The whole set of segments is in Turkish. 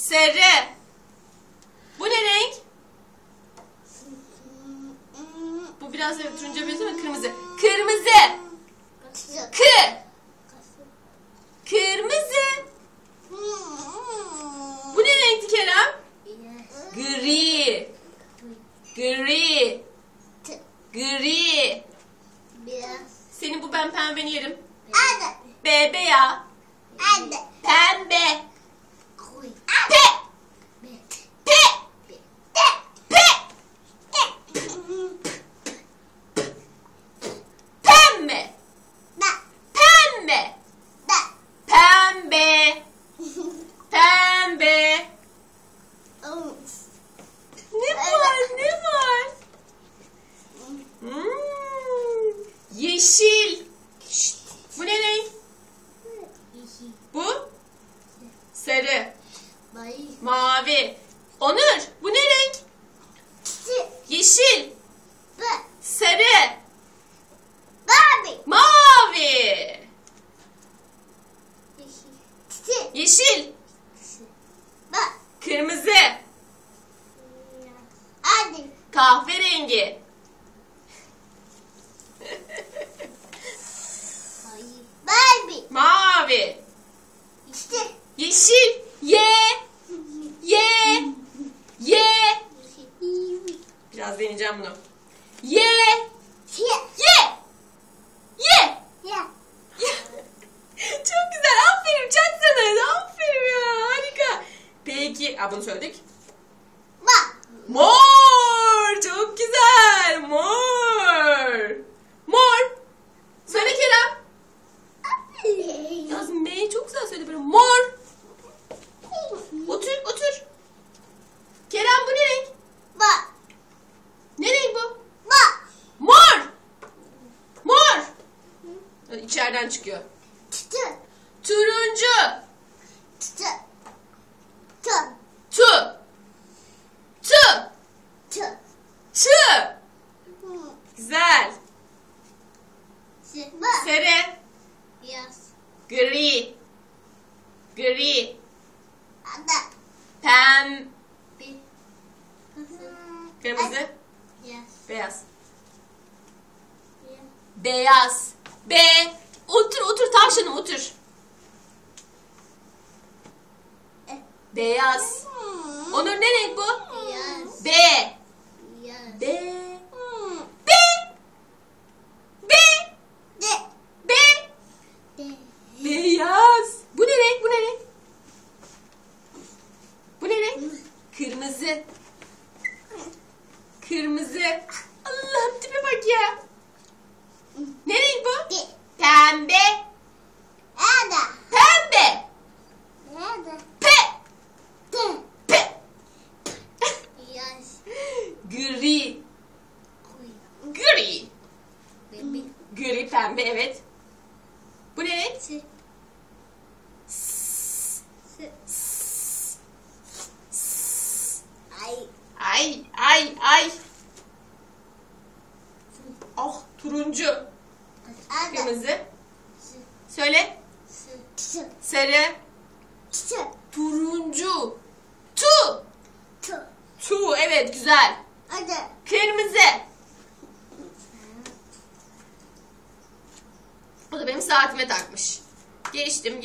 Sarı. Bu ne renk? Bu biraz turuncuya benziyor ama kırmızı. Kırmızı. Kırmızı. Bu ne renkti Kerem? Gri. Gri. Senin bu ben pembeni yerim. Bebe ya. Pembe. Pembe. Ne var? Yeşil. Bu ne renk? Bu? Sarı. Mavi. Onur, bu ne renk? Yeşil. Sarı. Mavi. Yeşil. Kırmızı. Kahverengi. Mavi. Yeşil. Biraz deneyeceğim bunu. Çok güzel. Aferin. Çaksana. Aferin ya. Harika. Peki. Bunu söyledik. Mor. Çok güzel. Mor. Söyle Kerem. Yaz M'yi çok güzel söyle böyle. Mor. Otur. Kerem bu ne renk? Ne renk bu? Mor. İçeriden çıkıyor. Turuncu. Güzel. Sarı. Gri. Kırmızı. Beyaz. Otur tavşanım otur. Beyaz. Onur ne renk bu? Beyaz. Bu ne renk? Kırmızı. Allah'ım tipe bak ya. Ne renk bu? Pembe. Gri pembe evet. Bu ne renk? Ay. Turuncu. Kırmızı. Söyle. Sarı. Turuncu. Tu evet güzel. Kırmızı. O da benim saatime takmış. Geçtim.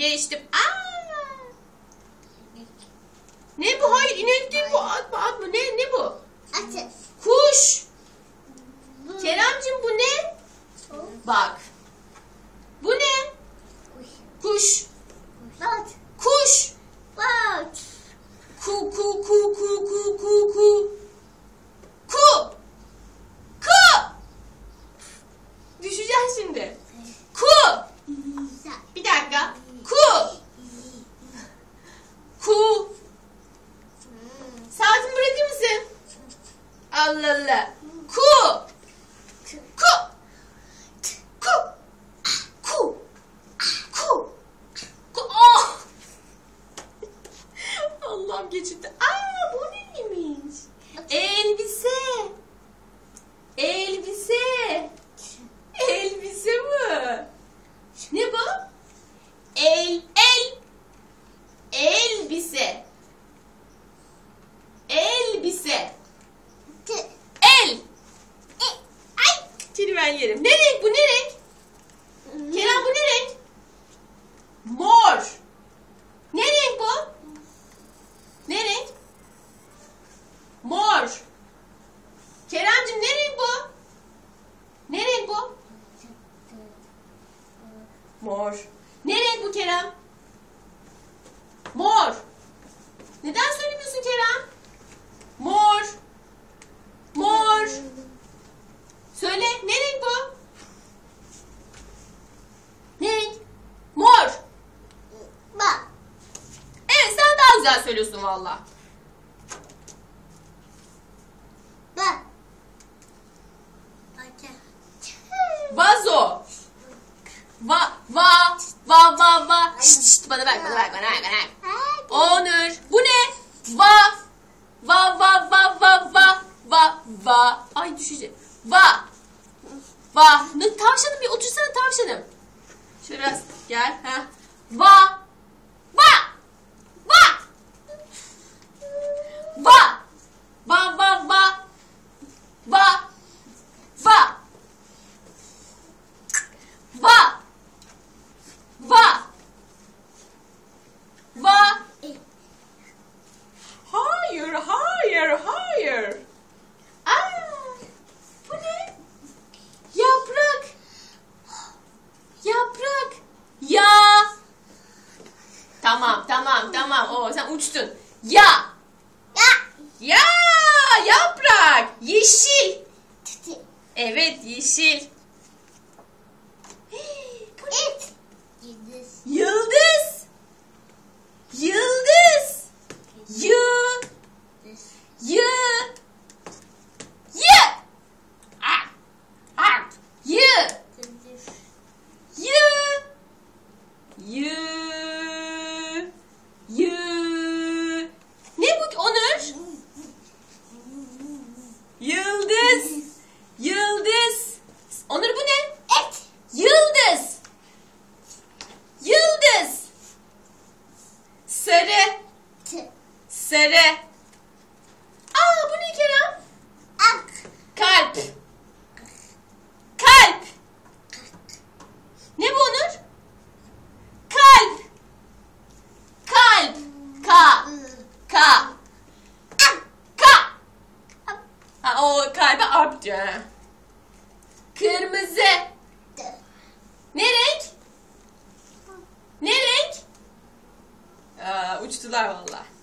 Ne bu? Hayır inek değil bu. Atma. Ne bu? Kuş. Keremcim bu ne? Bak. Bu ne? Kuş. Ku. Düşeceğiz şimdi. Bir dakika. Saatimi bırakır mısın? Allah. Ku. Ne renk bu Kerem? Mor. Neden söylemiyorsun Kerem? Mor. Mor. Söyle, ne renk bu? Ne renk? Mor. Bak. Evet, sen daha güzel söylüyorsun valla. Bak. Vazo. Va. Şşt, şşt, bana bak. Onur. Bu ne? Va. Ay düşeceğim. Va. Tavşanım, bir otursana tavşanım. Şöyle biraz gel. Ha. Va. Va. Va. Va. Hayır. Bu ne? Yaprak. Ya. Tamam. Oo, sen uçtun. Ya. Yaprak. Yeşil. Evet, yeşil. Bu ne? Yıldız. Ne bu Onur? Yıldız. Onur, bu ne? Yıldız. Sarı. Aa, bu ne Kerem? Kalp. Ne bu Onur? Kalp. Ka. Ha, o kalbe arp diyor. Ha. Kırmızı. Ne renk? Aa, uçtular valla.